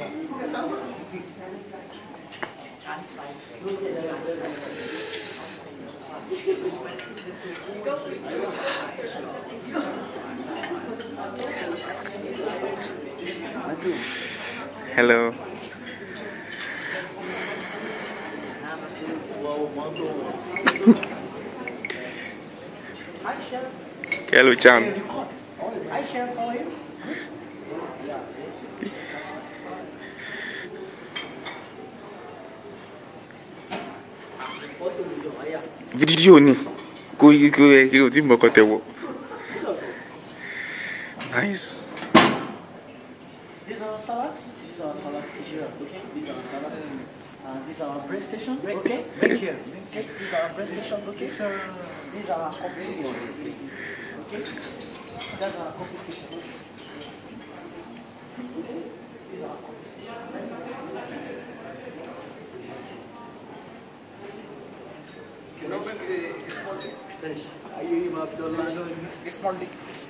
Hello. Hello, Chan. Video ni. Go Timbo Kotewo. Nice. These are salads. These are salads here. Okay. These are salads. These are our breast station. Okay. Back here. Okay. These are our breast station. Okay. These are our coffee station. Okay. That's our coffee station. Okay. These are our coffee station. Finish. Small dick.